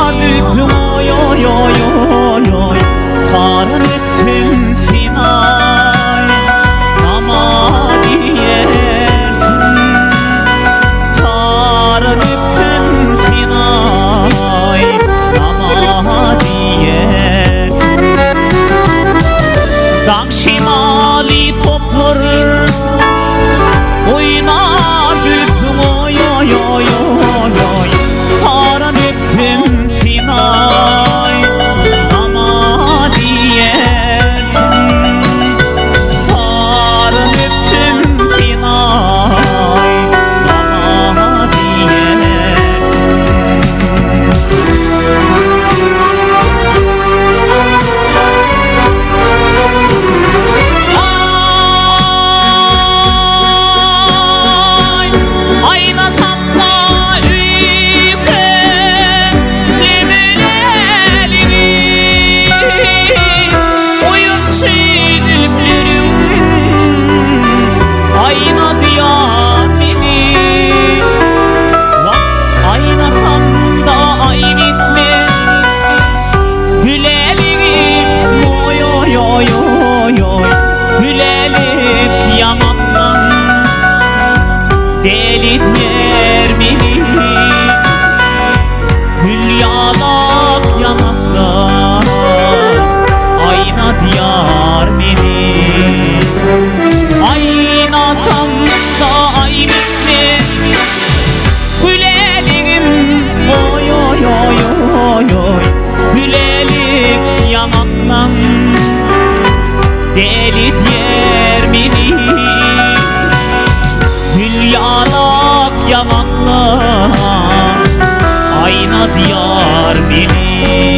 dülpüm oy oy oy oy oy. Tarın etsin sinay ama diyersin. Tarın etsin sinay ama diyersin. Dağ şimali topları oynar dülpüm oy oy oy oy oy. Tarın etsin sinay ama diyersin. Tarın etsin sinay ama diyersin. Deli diyer beni hülyalak yanaklar, ayna diyar beni. Aynasam da ay bitme gülelim oy oy oy oy oy. Gülelik yanaklar deli diyer beni hülyalak yanaklar, ayna diyar beni.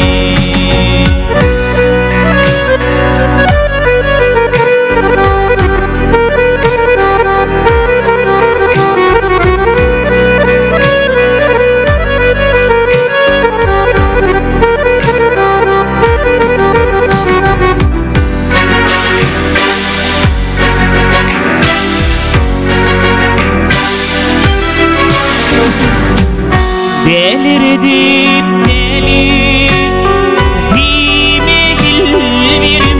Delirdim deli dime dilberim.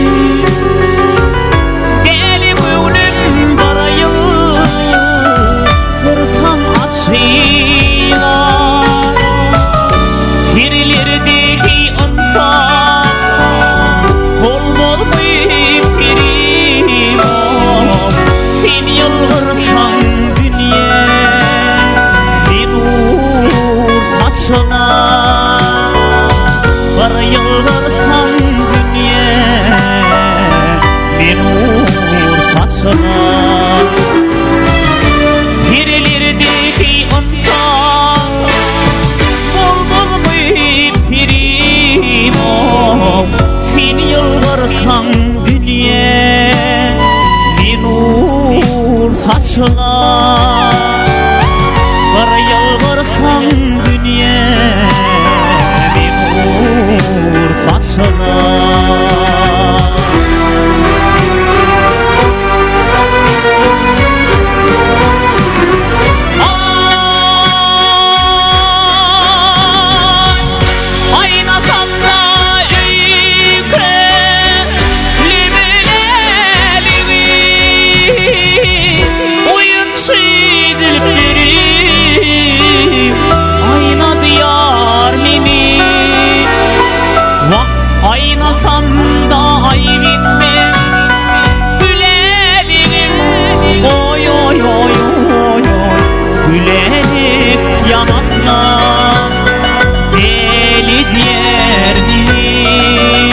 Deli gönlüm barayım kırsam açıylar. Pirlerdeki insan bol bol pirim. Sen yalvarsan dünya saçına, var yıllarsan dünya bir nur saçına. Pirlerdeki insan bol bol pirim. Sen yıllarsan dünya bir nur saçına. Var yalvarsan dünya bir nur saçına. Aynasam da ay bitme gülelim oy oy oy oy oy. Gülelim yanaklar deli diyer beni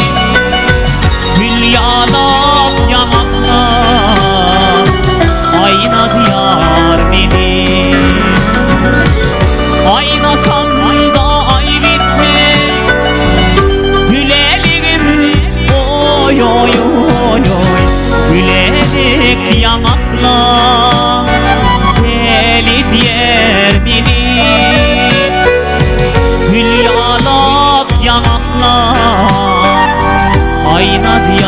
hülyalak yanaklar, ayna diyar beni. Aynasam da ay bitme oy oy oy oy. Gülelik yanaklar deli diyer beni hülyalak yanaklar, ayna diyer.